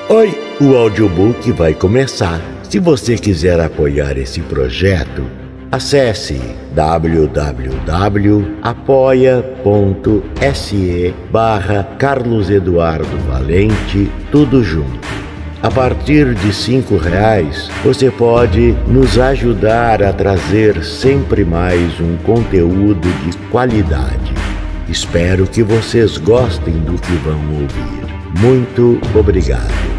Oi, o audiobook vai começar. Se você quiser apoiar esse projeto, acesse www.apoia.se/Carlos Eduardo Valente, tudo junto. A partir de R$5, você pode nos ajudar a trazer sempre mais um conteúdo de qualidade. Espero que vocês gostem do que vão ouvir. Muito obrigado.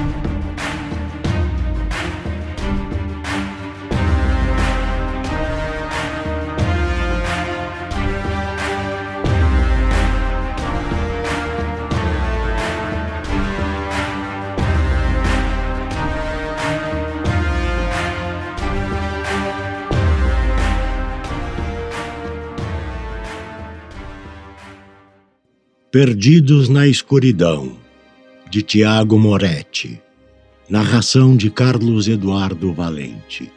Perdidos na Escuridão, de Tiago Moretti. Narração de Carlos Eduardo Valente.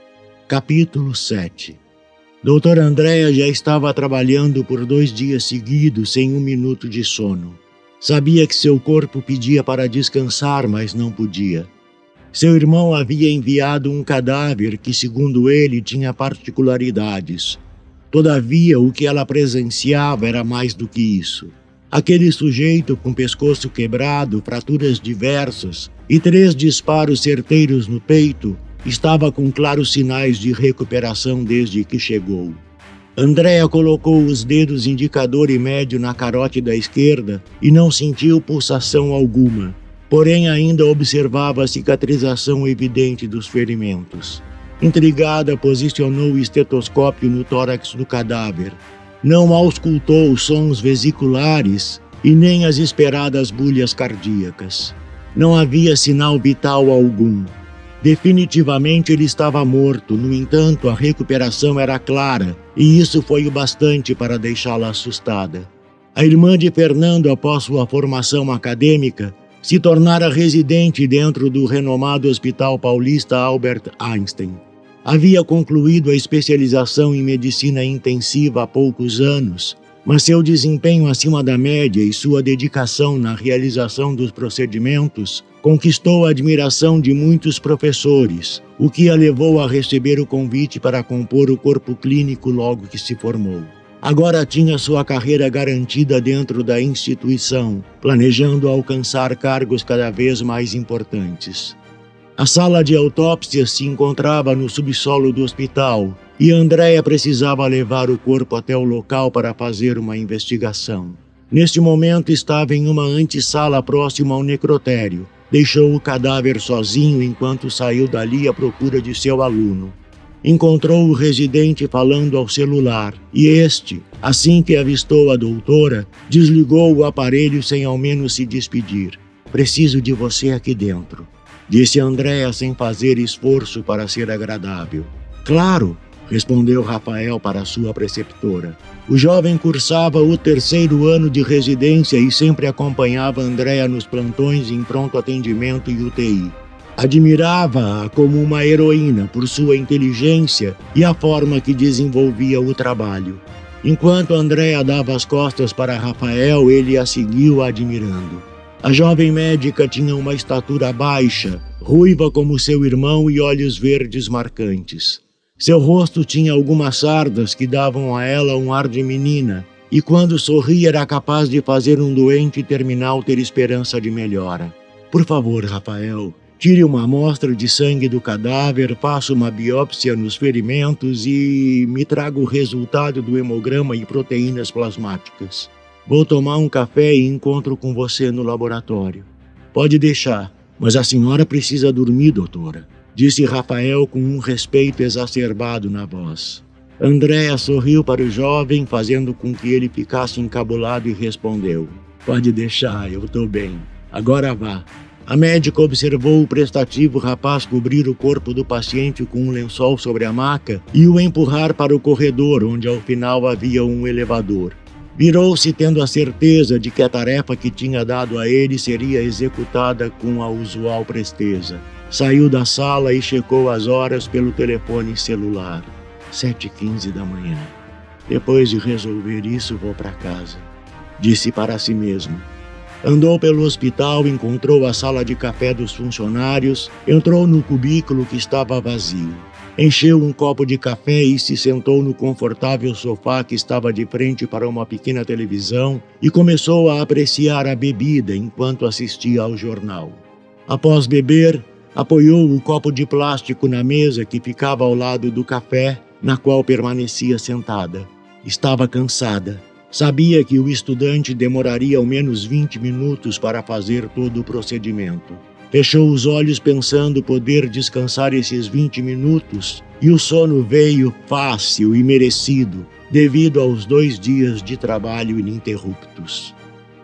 Capítulo 7. Doutora Andréa já estava trabalhando por 2 dias seguidos sem 1 minuto de sono. Sabia que seu corpo pedia para descansar, mas não podia. Seu irmão havia enviado um cadáver que, segundo ele, tinha particularidades. Todavia, o que ela presenciava era mais do que isso. Aquele sujeito com pescoço quebrado, fraturas diversas e 3 disparos certeiros no peito, estava com claros sinais de recuperação desde que chegou. Andréa colocou os dedos indicador e médio na carótida esquerda e não sentiu pulsação alguma, porém ainda observava a cicatrização evidente dos ferimentos. Intrigada, posicionou o estetoscópio no tórax do cadáver. Não auscultou os sons vesiculares e nem as esperadas bulhas cardíacas. Não havia sinal vital algum. Definitivamente ele estava morto, no entanto a recuperação era clara e isso foi o bastante para deixá-la assustada. A irmã de Fernando, após sua formação acadêmica, se tornara residente dentro do renomado Hospital Paulista Albert Einstein. Havia concluído a especialização em medicina intensiva há poucos anos, mas seu desempenho acima da média e sua dedicação na realização dos procedimentos conquistou a admiração de muitos professores, o que a levou a receber o convite para compor o corpo clínico logo que se formou. Agora tinha sua carreira garantida dentro da instituição, planejando alcançar cargos cada vez mais importantes. A sala de autópsia se encontrava no subsolo do hospital e Andréa precisava levar o corpo até o local para fazer uma investigação. Neste momento estava em uma antessala próxima ao necrotério. Deixou o cadáver sozinho enquanto saiu dali à procura de seu aluno. Encontrou o residente falando ao celular e este, assim que avistou a doutora, desligou o aparelho sem ao menos se despedir. "Preciso de você aqui dentro", disse Andréa sem fazer esforço para ser agradável. "Claro", respondeu Rafael para sua preceptora. O jovem cursava o 3º ano de residência e sempre acompanhava Andréa nos plantões em pronto atendimento e UTI. Admirava-a como uma heroína por sua inteligência e a forma que desenvolvia o trabalho. Enquanto Andréa dava as costas para Rafael, ele a seguiu admirando. A jovem médica tinha uma estatura baixa, ruiva como seu irmão e olhos verdes marcantes. Seu rosto tinha algumas sardas que davam a ela um ar de menina, e quando sorria era capaz de fazer um doente terminal ter esperança de melhora. "Por favor, Rafael, tire uma amostra de sangue do cadáver, faça uma biópsia nos ferimentos e me traga o resultado do hemograma e proteínas plasmáticas. Vou tomar um café e encontro com você no laboratório." "Pode deixar, mas a senhora precisa dormir, doutora", disse Rafael com um respeito exacerbado na voz. Andréa sorriu para o jovem, fazendo com que ele ficasse encabulado e respondeu: "Pode deixar, eu estou bem. Agora vá." A médica observou o prestativo rapaz cobrir o corpo do paciente com um lençol sobre a maca e o empurrar para o corredor, onde ao final havia um elevador. Virou-se tendo a certeza de que a tarefa que tinha dado a ele seria executada com a usual presteza. Saiu da sala e checou as horas pelo telefone celular. 7h15 da manhã. "Depois de resolver isso, vou para casa", disse para si mesmo. Andou pelo hospital, encontrou a sala de café dos funcionários, entrou no cubículo que estava vazio. Encheu um copo de café e se sentou no confortável sofá que estava de frente para uma pequena televisão e começou a apreciar a bebida enquanto assistia ao jornal. Após beber, apoiou o copo de plástico na mesa que ficava ao lado do café, na qual permanecia sentada. Estava cansada. Sabia que o estudante demoraria ao menos 20 minutos para fazer todo o procedimento. Fechou os olhos pensando poder descansar esses 20 minutos e o sono veio fácil e merecido devido aos 2 dias de trabalho ininterruptos.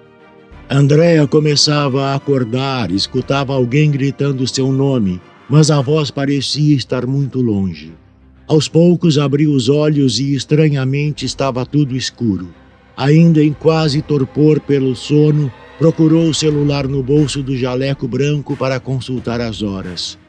Andréa começava a acordar, escutava alguém gritando seu nome, mas a voz parecia estar muito longe. Aos poucos abriu os olhos e estranhamente estava tudo escuro. Ainda em quase torpor pelo sono, procurou o celular no bolso do jaleco branco para consultar as horas.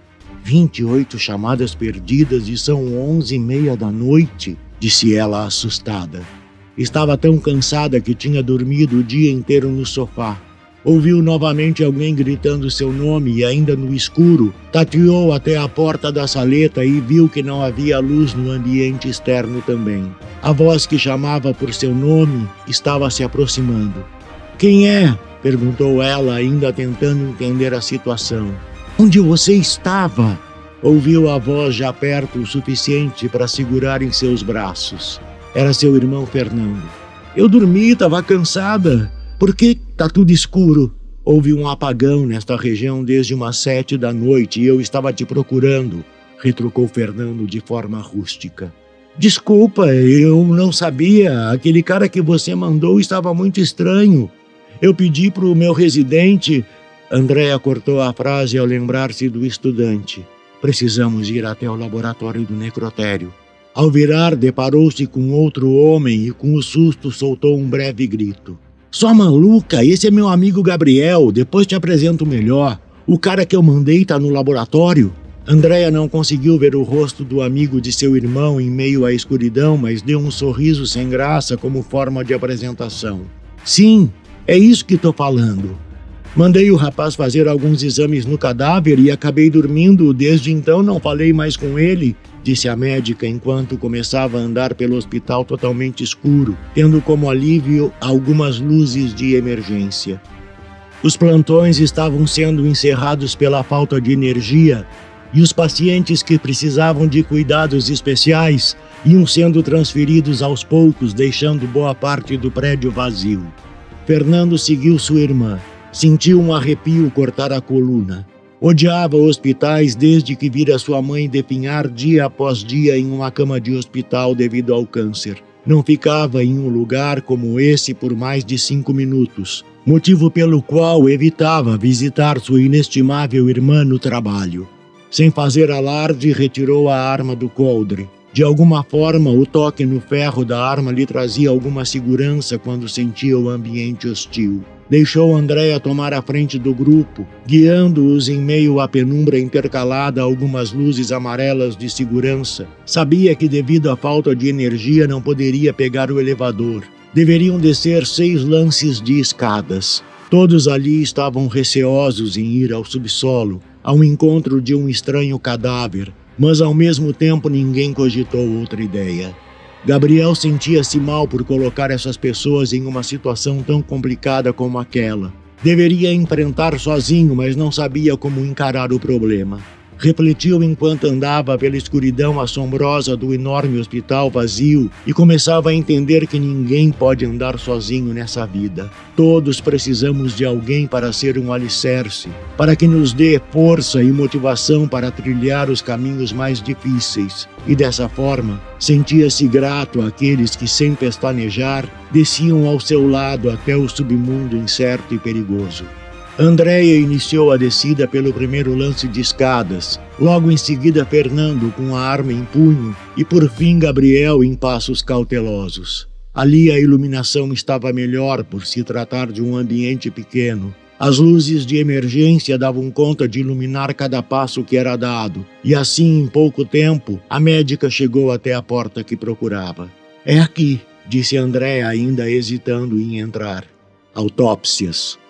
28 chamadas perdidas e são 11h30 da noite, disse ela assustada. Estava tão cansada que tinha dormido o dia inteiro no sofá. Ouviu novamente alguém gritando seu nome e, ainda no escuro, tateou até a porta da saleta e viu que não havia luz no ambiente externo também. A voz que chamava por seu nome estava se aproximando. "Quem é?" perguntou ela, ainda tentando entender a situação. "Onde você estava?" Ouviu a voz já perto o suficiente para segurar em seus braços. Era seu irmão Fernando. "Eu dormi, estava cansada. Por que tá tudo escuro?" "Houve um apagão nesta região desde umas 7 da noite e eu estava te procurando", retrucou Fernando de forma rústica. "Desculpa, eu não sabia. Aquele cara que você mandou estava muito estranho. Eu pedi para o meu residente..." Andréa cortou a frase ao lembrar-se do estudante. "Precisamos ir até o laboratório do necrotério." Ao virar, deparou-se com outro homem e com o susto soltou um breve grito. "Sua maluca, esse é meu amigo Gabriel, depois te apresento melhor. O cara que eu mandei está no laboratório." Andréa não conseguiu ver o rosto do amigo de seu irmão em meio à escuridão, mas deu um sorriso sem graça como forma de apresentação. "Sim, é isso que estou falando. Mandei o rapaz fazer alguns exames no cadáver e acabei dormindo. Desde então não falei mais com ele", disse a médica enquanto começava a andar pelo hospital totalmente escuro, tendo como alívio algumas luzes de emergência. Os plantões estavam sendo encerrados pela falta de energia e os pacientes que precisavam de cuidados especiais iam sendo transferidos aos poucos, deixando boa parte do prédio vazio. Fernando seguiu sua irmã. Sentiu um arrepio cortar a coluna. Odiava hospitais desde que vira sua mãe definhar dia após dia em uma cama de hospital devido ao câncer. Não ficava em um lugar como esse por mais de 5 minutos, motivo pelo qual evitava visitar sua inestimável irmã no trabalho. Sem fazer alarde, retirou a arma do coldre. De alguma forma, o toque no ferro da arma lhe trazia alguma segurança quando sentia o ambiente hostil. Deixou Andréa tomar a frente do grupo, guiando-os em meio à penumbra intercalada a algumas luzes amarelas de segurança. Sabia que devido à falta de energia não poderia pegar o elevador. Deveriam descer 6 lances de escadas. Todos ali estavam receosos em ir ao subsolo, ao encontro de um estranho cadáver, mas ao mesmo tempo ninguém cogitou outra ideia. Gabriel sentia-se mal por colocar essas pessoas em uma situação tão complicada como aquela. Deveria enfrentar sozinho, mas não sabia como encarar o problema. Refletiu enquanto andava pela escuridão assombrosa do enorme hospital vazio e começava a entender que ninguém pode andar sozinho nessa vida. Todos precisamos de alguém para ser um alicerce, para que nos dê força e motivação para trilhar os caminhos mais difíceis. E dessa forma, sentia-se grato àqueles que, sem pestanejar, desciam ao seu lado até o submundo incerto e perigoso. Andréa iniciou a descida pelo primeiro lance de escadas, logo em seguida Fernando com a arma em punho e por fim Gabriel em passos cautelosos. Ali a iluminação estava melhor por se tratar de um ambiente pequeno. As luzes de emergência davam conta de iluminar cada passo que era dado, e assim em pouco tempo a médica chegou até a porta que procurava. "É aqui", disse Andréa ainda hesitando em entrar. "Autópsias",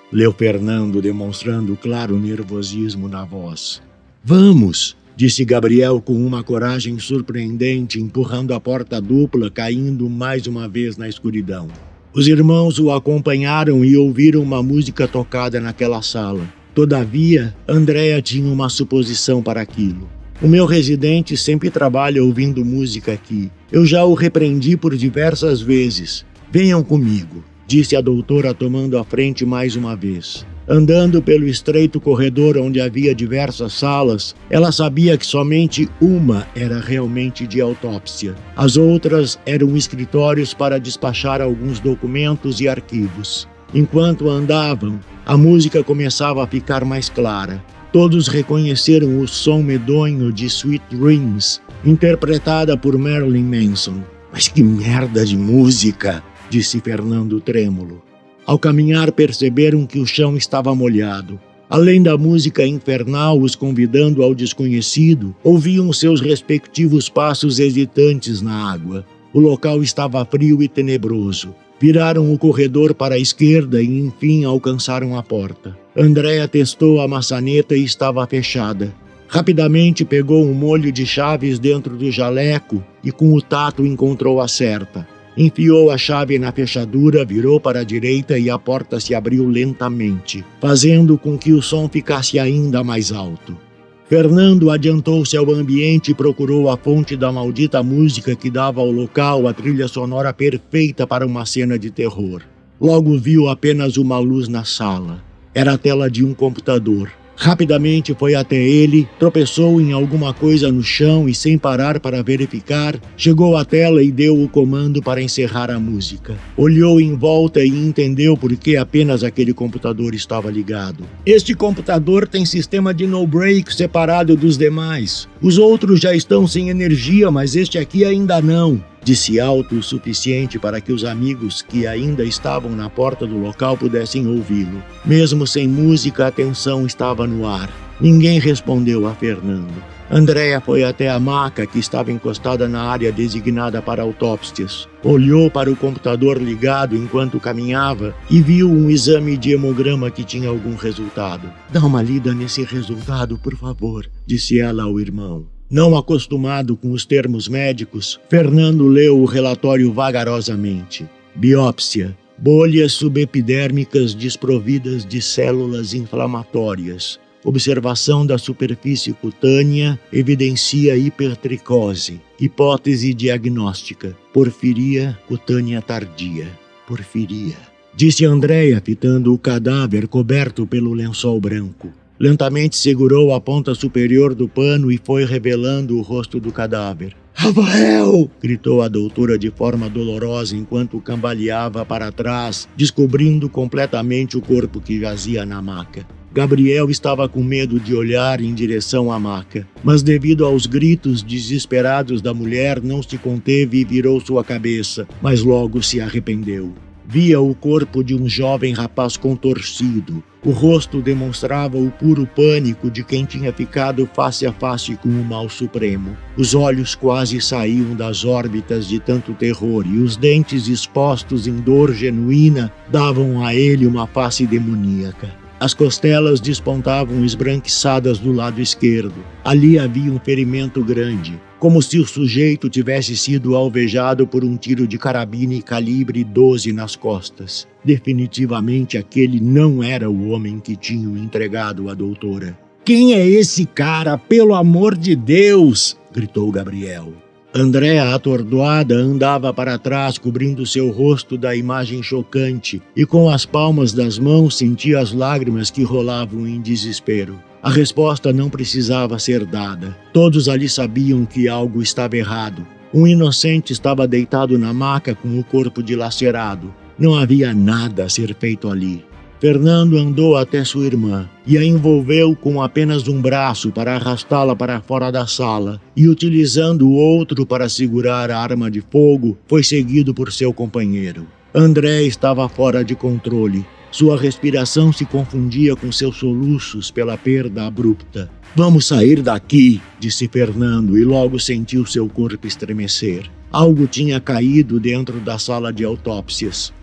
leu Fernando, demonstrando claro nervosismo na voz. Vamos, disse Gabriel com uma coragem surpreendente, empurrando a porta dupla, caindo mais uma vez na escuridão. Os irmãos o acompanharam e ouviram uma música tocada naquela sala. Todavia, Andréa tinha uma suposição para aquilo. O meu residente sempre trabalha ouvindo música aqui. Eu já o repreendi por diversas vezes. Venham comigo, disse a doutora tomando a frente mais uma vez. Andando pelo estreito corredor onde havia diversas salas, ela sabia que somente uma era realmente de autópsia. As outras eram escritórios para despachar alguns documentos e arquivos. Enquanto andavam, a música começava a ficar mais clara. Todos reconheceram o som medonho de Sweet Dreams, interpretada por Marilyn Manson. Mas que merda de música, disse Fernando trêmulo. Ao caminhar perceberam que o chão estava molhado. Além da música infernal os convidando ao desconhecido, ouviam seus respectivos passos hesitantes na água. O local estava frio e tenebroso. Viraram o corredor para a esquerda e, enfim, alcançaram a porta. Andréa testou a maçaneta e estava fechada. Rapidamente pegou um molho de chaves dentro do jaleco e, com o tato, encontrou a certa. Enfiou a chave na fechadura, virou para a direita e a porta se abriu lentamente, fazendo com que o som ficasse ainda mais alto. Fernando adiantou-se ao ambiente e procurou a fonte da maldita música que dava ao local a trilha sonora perfeita para uma cena de terror. Logo viu apenas uma luz na sala. Era a tela de um computador. Rapidamente foi até ele, tropeçou em alguma coisa no chão e, sem parar para verificar, chegou à tela e deu o comando para encerrar a música. Olhou em volta e entendeu por que apenas aquele computador estava ligado. Este computador tem sistema de no-break separado dos demais. Os outros já estão sem energia, mas este aqui ainda não, disse alto o suficiente para que os amigos que ainda estavam na porta do local pudessem ouvi-lo. Mesmo sem música, a tensão estava no ar. Ninguém respondeu a Fernando. Andréa foi até a maca que estava encostada na área designada para autópsias. Olhou para o computador ligado enquanto caminhava e viu um exame de hemograma que tinha algum resultado. Dá uma lida nesse resultado, por favor, disse ela ao irmão. Não acostumado com os termos médicos, Fernando leu o relatório vagarosamente. Biópsia. Bolhas subepidérmicas desprovidas de células inflamatórias. Observação da superfície cutânea evidencia hipertricose. Hipótese diagnóstica. Porfiria cutânea tardia. Porfiria. Disse Andréa, fitando o cadáver coberto pelo lençol branco. Lentamente segurou a ponta superior do pano e foi revelando o rosto do cadáver. Rafael! Gritou a doutora de forma dolorosa enquanto cambaleava para trás, descobrindo completamente o corpo que jazia na maca. Gabriel estava com medo de olhar em direção à maca, mas devido aos gritos desesperados da mulher não se conteve e virou sua cabeça, mas logo se arrependeu. Via o corpo de um jovem rapaz contorcido. O rosto demonstrava o puro pânico de quem tinha ficado face a face com o mal supremo. Os olhos quase saíam das órbitas de tanto terror e os dentes expostos em dor genuína davam a ele uma face demoníaca. As costelas despontavam esbranquiçadas do lado esquerdo. Ali havia um ferimento grande, como se o sujeito tivesse sido alvejado por um tiro de carabine calibre 12 nas costas. Definitivamente aquele não era o homem que tinha o entregado à doutora. Quem é esse cara, pelo amor de Deus? Gritou Gabriel. Andréa, atordoada, andava para trás, cobrindo seu rosto da imagem chocante, e com as palmas das mãos sentia as lágrimas que rolavam em desespero. A resposta não precisava ser dada. Todos ali sabiam que algo estava errado. Um inocente estava deitado na maca com o corpo dilacerado. Não havia nada a ser feito ali. Fernando andou até sua irmã e a envolveu com apenas um braço para arrastá-la para fora da sala e, utilizando o outro para segurar a arma de fogo, foi seguido por seu companheiro. André estava fora de controle. Sua respiração se confundia com seus soluços pela perda abrupta. Vamos sair daqui, disse Fernando e logo sentiu seu corpo estremecer. Algo tinha caído dentro da sala de autópsias.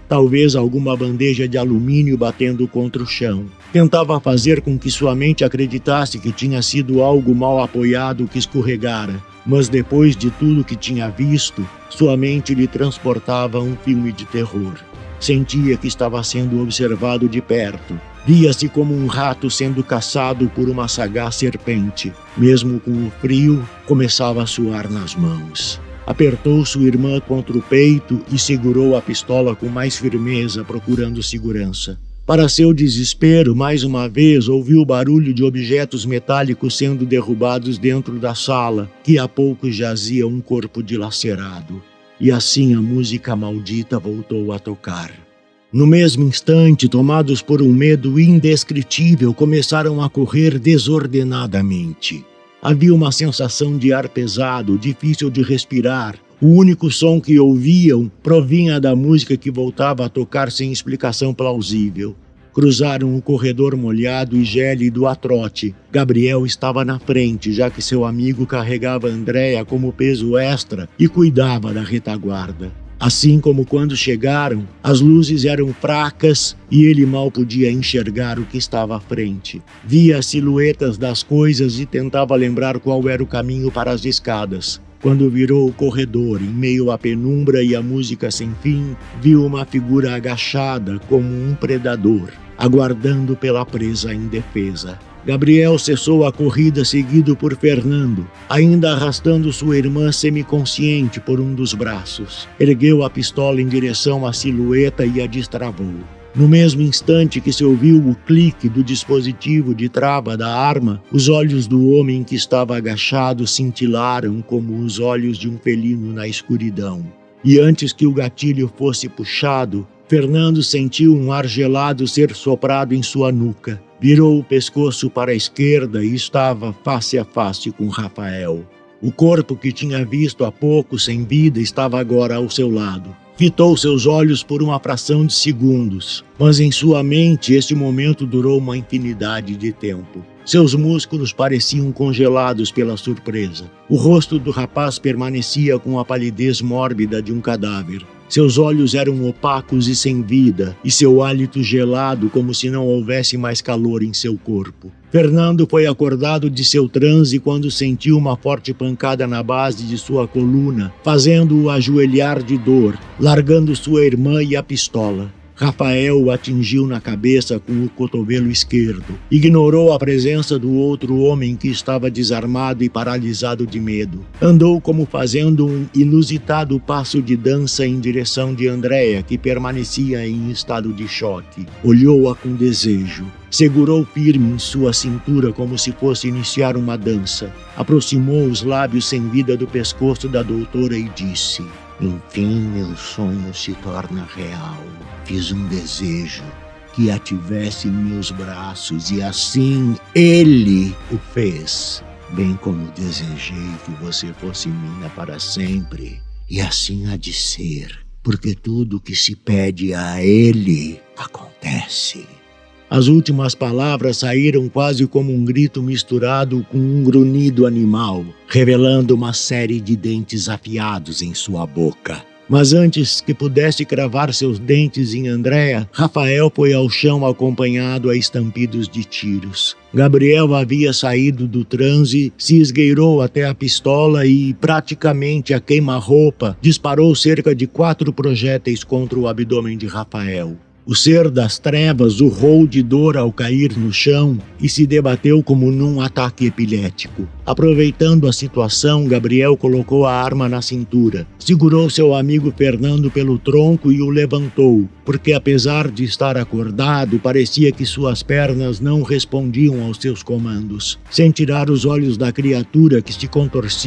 talvez alguma bandeja de alumínio batendo contra o chão. Tentava fazer com que sua mente acreditasse que tinha sido algo mal apoiado que escorregara, mas depois de tudo que tinha visto, sua mente lhe transportava a um filme de terror. Sentia que estava sendo observado de perto. Via-se como um rato sendo caçado por uma sagaz serpente. Mesmo com o frio, começava a suar nas mãos. Apertou sua irmã contra o peito e segurou a pistola com mais firmeza, procurando segurança. Para seu desespero, mais uma vez, ouviu o barulho de objetos metálicos sendo derrubados dentro da sala, que há pouco jazia um corpo dilacerado. E assim a música maldita voltou a tocar. No mesmo instante, tomados por um medo indescritível, começaram a correr desordenadamente. Havia uma sensação de ar pesado, difícil de respirar. O único som que ouviam provinha da música que voltava a tocar sem explicação plausível. Cruzaram o corredor molhado e gélido a trote. Gabriel estava na frente, já que seu amigo carregava Andréia como peso extra e cuidava da retaguarda. Assim como quando chegaram, as luzes eram fracas e ele mal podia enxergar o que estava à frente. Via as silhuetas das coisas e tentava lembrar qual era o caminho para as escadas. Quando virou o corredor, em meio à penumbra e à música sem fim, viu uma figura agachada como um predador, aguardando pela presa indefesa. Gabriel cessou a corrida seguido por Fernando, ainda arrastando sua irmã semiconsciente por um dos braços. Ergueu a pistola em direção à silhueta e a destravou. No mesmo instante que se ouviu o clique do dispositivo de trava da arma, os olhos do homem que estava agachado cintilaram como os olhos de um felino na escuridão. E antes que o gatilho fosse puxado, Fernando sentiu um ar gelado ser soprado em sua nuca. Virou o pescoço para a esquerda e estava face a face com Rafael. O corpo que tinha visto há pouco sem vida estava agora ao seu lado. Fitou seus olhos por uma fração de segundos, mas em sua mente este momento durou uma infinidade de tempo. Seus músculos pareciam congelados pela surpresa. O rosto do rapaz permanecia com a palidez mórbida de um cadáver. Seus olhos eram opacos e sem vida, e seu hálito gelado como se não houvesse mais calor em seu corpo. Fernando foi acordado de seu transe quando sentiu uma forte pancada na base de sua coluna, fazendo-o ajoelhar de dor, largando sua irmã e a pistola. Rafael o atingiu na cabeça com o cotovelo esquerdo. Ignorou a presença do outro homem que estava desarmado e paralisado de medo. Andou como fazendo um inusitado passo de dança em direção de Andréia, que permanecia em estado de choque. Olhou-a com desejo. Segurou firme em sua cintura como se fosse iniciar uma dança. Aproximou os lábios sem vida do pescoço da doutora e disse: "Enfim, meu sonho se torna real. Fiz um desejo, que a tivesse em meus braços, e assim ele o fez. Bem como desejei que você fosse minha para sempre, e assim há de ser, porque tudo que se pede a ele acontece." As últimas palavras saíram quase como um grito misturado com um grunhido animal, revelando uma série de dentes afiados em sua boca. Mas antes que pudesse cravar seus dentes em Andréia, Rafael foi ao chão acompanhado a estampidos de tiros. Gabriel havia saído do transe, se esgueirou até a pistola e, praticamente a queima-roupa, disparou cerca de 4 projéteis contra o abdômen de Rafael. O ser das trevas urrou de dor ao cair no chão e se debateu como num ataque epilético. Aproveitando a situação, Gabriel colocou a arma na cintura, segurou seu amigo Fernando pelo tronco e o levantou, porque apesar de estar acordado, parecia que suas pernas não respondiam aos seus comandos. Sem tirar os olhos da criatura que se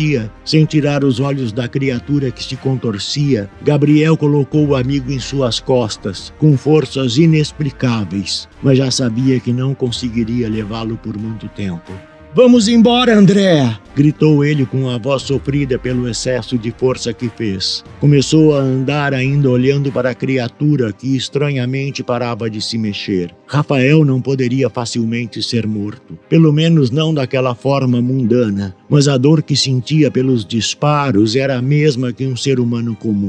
contorcia, Gabriel colocou o amigo em suas costas, com forças inexplicáveis, mas já sabia que não conseguiria levá-lo por muito tempo. "Vamos embora, André!" gritou ele com a voz sofrida pelo excesso de força que fez. Começou a andar ainda olhando para a criatura que estranhamente parava de se mexer. Rafael não poderia facilmente ser morto, pelo menos não daquela forma mundana, mas a dor que sentia pelos disparos era a mesma que um ser humano comum.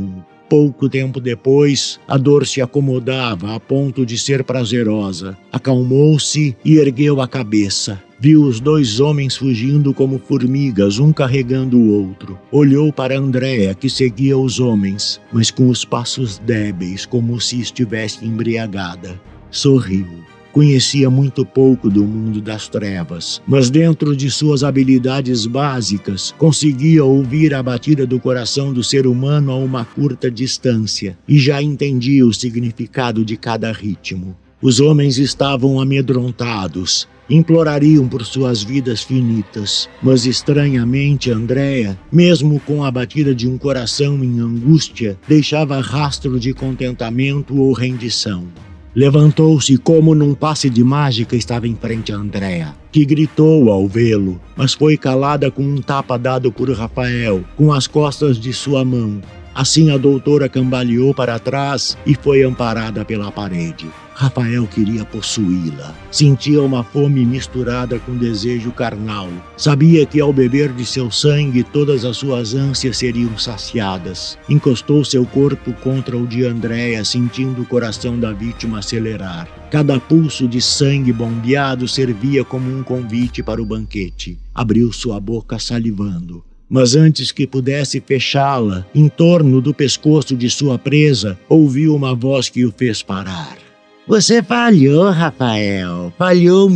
Pouco tempo depois, a dor se acomodava a ponto de ser prazerosa. Acalmou-se e ergueu a cabeça. Viu os 2 homens fugindo como formigas, um carregando o outro. Olhou para Andréa, que seguia os homens, mas com os passos débeis, como se estivesse embriagada. Sorriu. Conhecia muito pouco do mundo das trevas, mas dentro de suas habilidades básicas, conseguia ouvir a batida do coração do ser humano a uma curta distância e já entendia o significado de cada ritmo. Os homens estavam amedrontados, implorariam por suas vidas finitas, mas estranhamente Andréa, mesmo com a batida de um coração em angústia, deixava rastro de contentamento ou rendição. Levantou-se como num passe de mágica estava em frente a Andréa, que gritou ao vê-lo, mas foi calada com um tapa dado por Rafael, com as costas de sua mão. Assim a doutora cambaleou para trás e foi amparada pela parede. Rafael queria possuí-la. Sentia uma fome misturada com desejo carnal. Sabia que ao beber de seu sangue todas as suas ânsias seriam saciadas. Encostou seu corpo contra o de Andréa, sentindo o coração da vítima acelerar. Cada pulso de sangue bombeado servia como um convite para o banquete. Abriu sua boca salivando. Mas antes que pudesse fechá-la, em torno do pescoço de sua presa, ouviu uma voz que o fez parar. Você falhou, Rafael. Falhou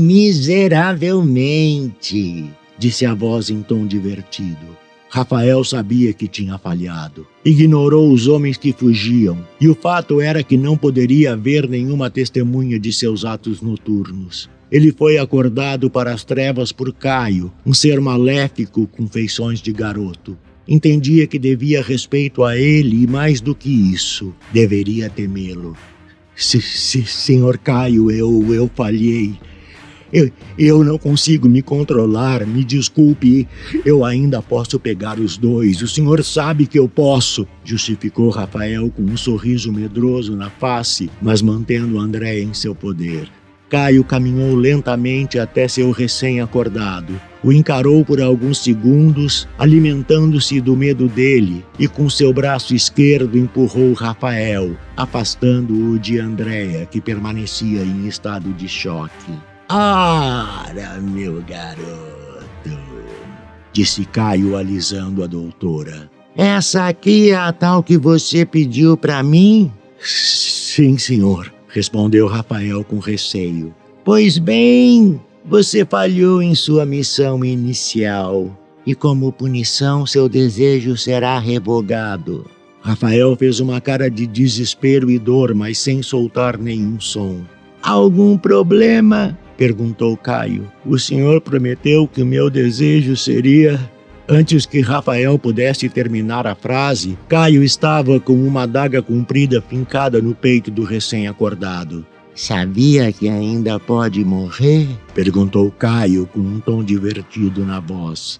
miseravelmente, disse a voz em tom divertido. Rafael sabia que tinha falhado. Ignorou os homens que fugiam, e o fato era que não poderia haver nenhuma testemunha de seus atos noturnos. Ele foi acordado para as trevas por Caio, um ser maléfico com feições de garoto. Entendia que devia respeito a ele e, mais do que isso, deveria temê-lo. Senhor Caio, eu falhei. Eu não consigo me controlar, me desculpe, eu ainda posso pegar os 2, o senhor sabe que eu posso, justificou Rafael com um sorriso medroso na face, mas mantendo Andréa em seu poder. Caio caminhou lentamente até seu recém-acordado. O encarou por alguns segundos, alimentando-se do medo dele, e com seu braço esquerdo empurrou Rafael, afastando-o de Andréa, que permanecia em estado de choque. Ora, meu garoto, disse Caio alisando a doutora. Essa aqui é a tal que você pediu para mim? Sim, senhor, respondeu Rafael com receio. Pois bem, você falhou em sua missão inicial e como punição seu desejo será revogado. Rafael fez uma cara de desespero e dor, mas sem soltar nenhum som. Algum problema? Perguntou Caio. O senhor prometeu que o meu desejo seria... Antes que Rafael pudesse terminar a frase, Caio estava com uma adaga comprida fincada no peito do recém-acordado. Sabia que ainda pode morrer? Perguntou Caio com um tom divertido na voz.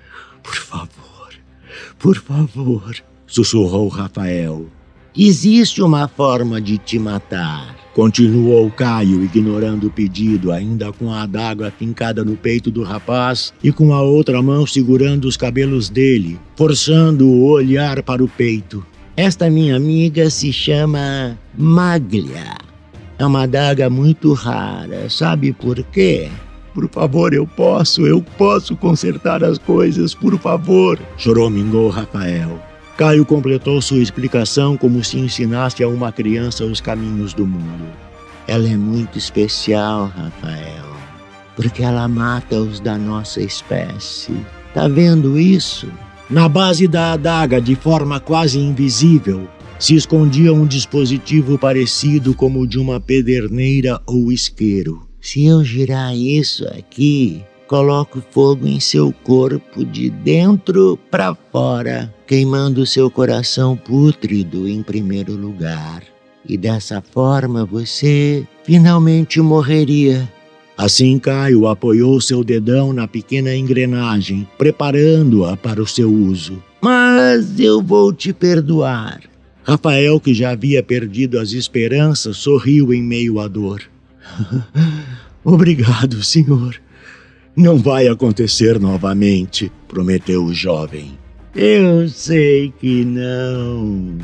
Por favor, sussurrou Rafael. Existe uma forma de te matar. Continuou Caio, ignorando o pedido, ainda com a adaga fincada no peito do rapaz e com a outra mão segurando os cabelos dele, forçando o olhar para o peito. Esta minha amiga se chama Maglia. É uma adaga muito rara, sabe por quê? Por favor, eu posso consertar as coisas, por favor, choramingou Rafael. Caio completou sua explicação como se ensinasse a uma criança os caminhos do mundo. Ela é muito especial, Rafael, porque ela mata os da nossa espécie. Tá vendo isso? Na base da adaga, de forma quase invisível, se escondia um dispositivo parecido como o de uma pederneira ou isqueiro. Se eu girar isso aqui, coloco fogo em seu corpo de dentro para fora, queimando seu coração pútrido em primeiro lugar. E dessa forma você finalmente morreria. Assim Caio apoiou seu dedão na pequena engrenagem, preparando-a para o seu uso. Mas eu vou te perdoar. Rafael, que já havia perdido as esperanças, sorriu em meio à dor. Obrigado, senhor. Não vai acontecer novamente, prometeu o jovem. Eu sei que não.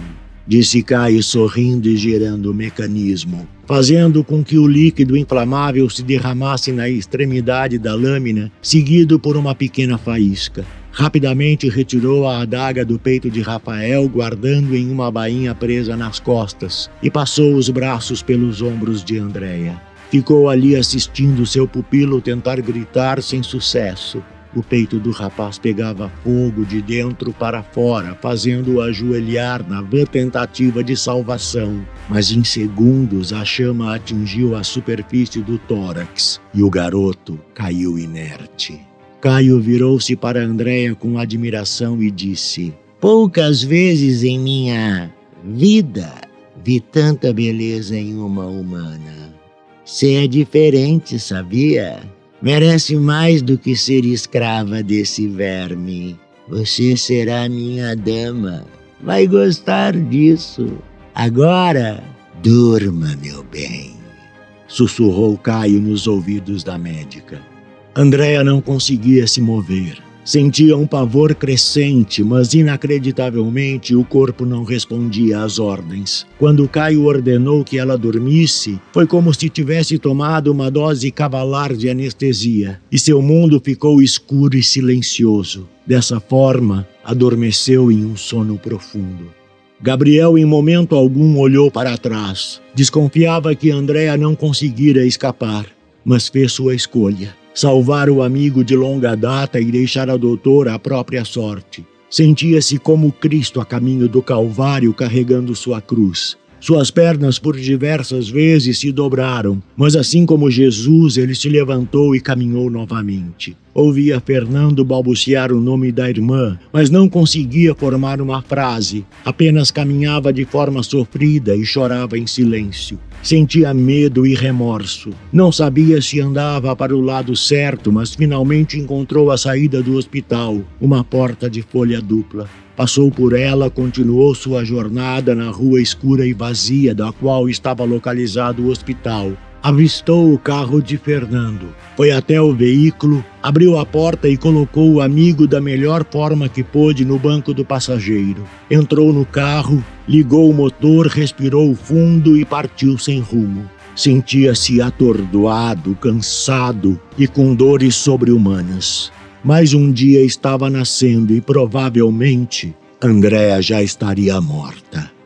disse Caio sorrindo e girando o mecanismo, fazendo com que o líquido inflamável se derramasse na extremidade da lâmina, seguido por uma pequena faísca. Rapidamente retirou a adaga do peito de Rafael, guardando em uma bainha presa nas costas, e passou os braços pelos ombros de Andréia. Ficou ali assistindo seu pupilo tentar gritar sem sucesso. O peito do rapaz pegava fogo de dentro para fora, fazendo-o ajoelhar na vã tentativa de salvação. Mas em segundos a chama atingiu a superfície do tórax e o garoto caiu inerte. Caio virou-se para Andréia com admiração e disse: poucas vezes em minha vida vi tanta beleza em uma humana. Você é diferente, sabia? Merece mais do que ser escrava desse verme. Você será minha dama. Vai gostar disso. Agora, durma, meu bem, sussurrou Caio nos ouvidos da médica. Andréia não conseguia se mover. Sentia um pavor crescente, mas inacreditavelmente o corpo não respondia às ordens. Quando Caio ordenou que ela dormisse, foi como se tivesse tomado uma dose cavalar de anestesia, e seu mundo ficou escuro e silencioso. Dessa forma, adormeceu em um sono profundo. Gabriel em momento algum olhou para trás. Desconfiava que Andréia não conseguira escapar, mas fez sua escolha. Salvar o amigo de longa data e deixar a doutora à própria sorte. Sentia-se como Cristo a caminho do Calvário carregando sua cruz. Suas pernas por diversas vezes se dobraram, mas assim como Jesus, ele se levantou e caminhou novamente. Ouvia Fernando balbuciar o nome da irmã, mas não conseguia formar uma frase. Apenas caminhava de forma sofrida e chorava em silêncio. Sentia medo e remorso. Não sabia se andava para o lado certo, mas finalmente encontrou a saída do hospital, uma porta de folha dupla. Passou por ela, continuou sua jornada na rua escura e vazia da qual estava localizado o hospital. Avistou o carro de Fernando. Foi até o veículo, abriu a porta e colocou o amigo da melhor forma que pôde no banco do passageiro. Entrou no carro, ligou o motor, respirou fundo e partiu sem rumo. Sentia-se atordoado, cansado e com dores sobre-humanas. Mais um dia estava nascendo e provavelmente Andréia já estaria morta.